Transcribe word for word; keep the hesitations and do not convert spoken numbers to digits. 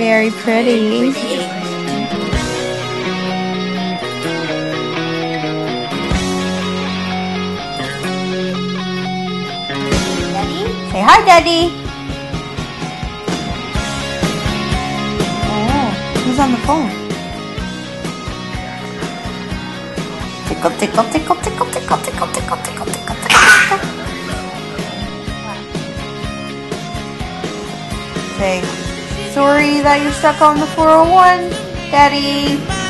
Very pretty. Say hi, Daddy. Oh, who's on the phone? Tickle, tickle, tickle, tickle, tickle, tickle, tickle, tickle, tickle, tickle. Say, sorry that you're stuck on the four oh one, Daddy.